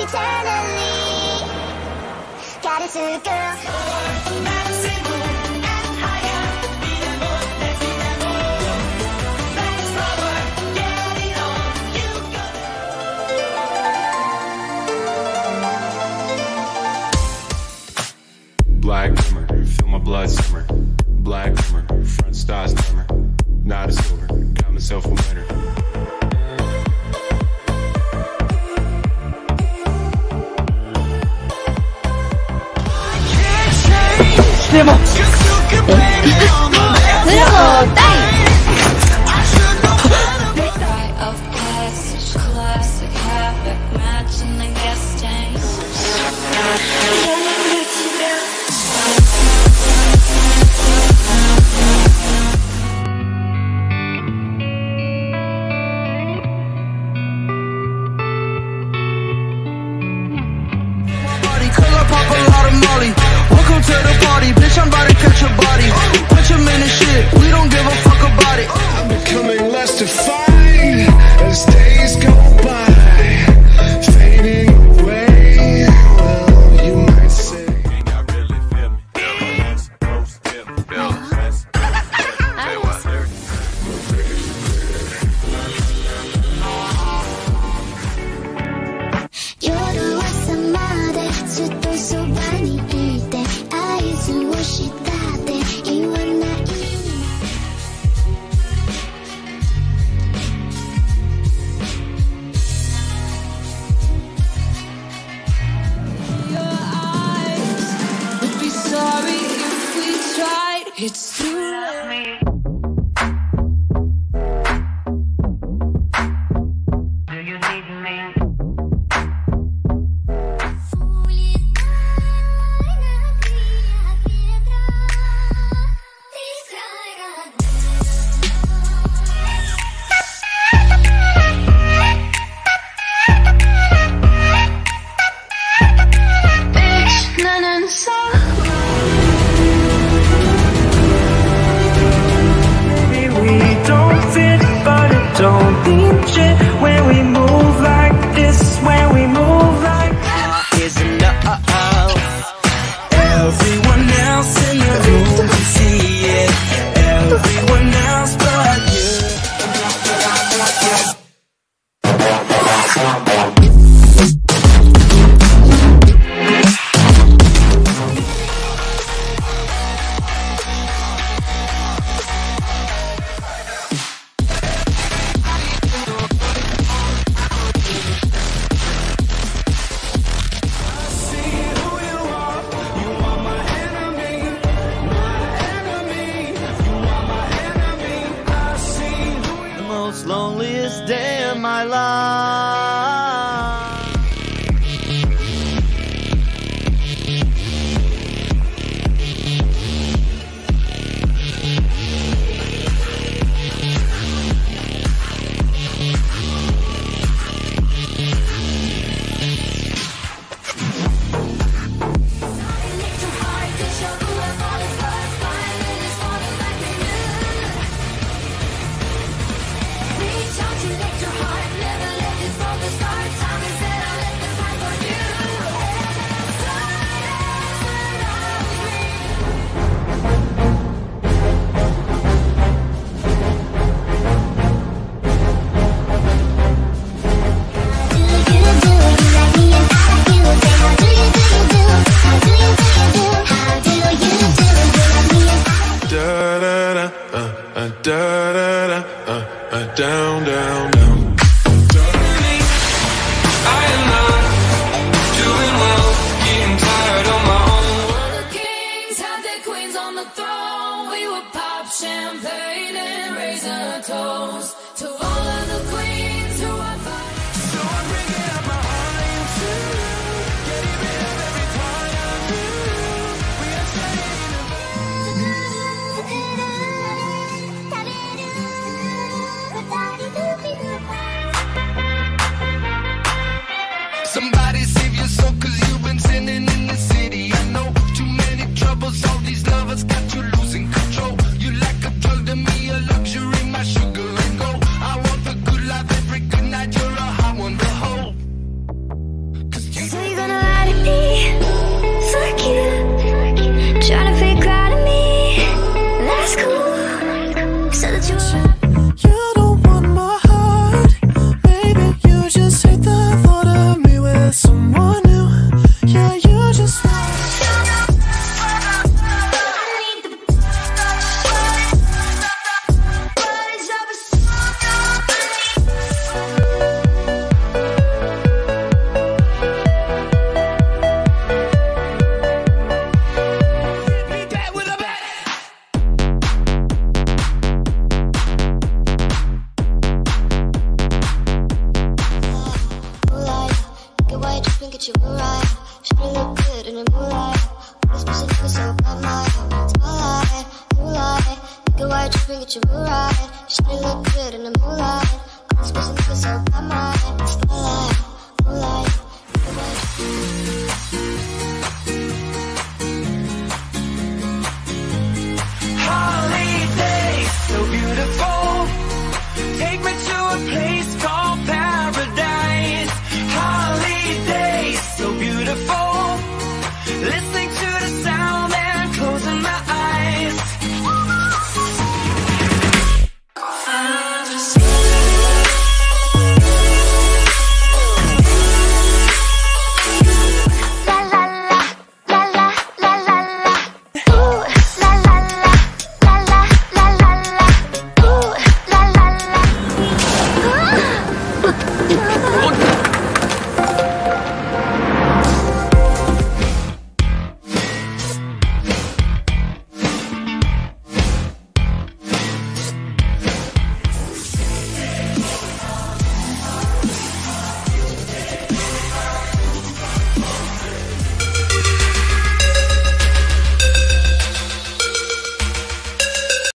eternally. Goddess girl. Black glimmer, feel my blood simmer. Black glimmer, front stars glimmer. Not a silver, got myself a winner. Welcome to the party, bitch, I'm about to catch your body. Put your man in shit, we don't give a fuck about it. I'm becoming less defined as days go by, fading away, well, you might say. It's too late. Do you need me? Bitch, 나는 서 Don't mean shit when we move like this, when we move like is enough. Everyone else in the room can see it. Everyone else but you. Loneliest day of my life. Down, down, down. I am not doing well, getting tired on my own. The kings had their queens on the throne. We would pop champagne and raise a toast to all of the queens who are fine. So I'm bringing up my iron too, getting rid of every part of you. We are somebody save your soul, cause you've been sinning in the city. I know too many troubles, all these lovers got you losing control. You like a drug to me, a luxury, my sugar and gold. you get your mood right. Shawty look good in the moonlight. All this pussy nigga so bad, my starlight.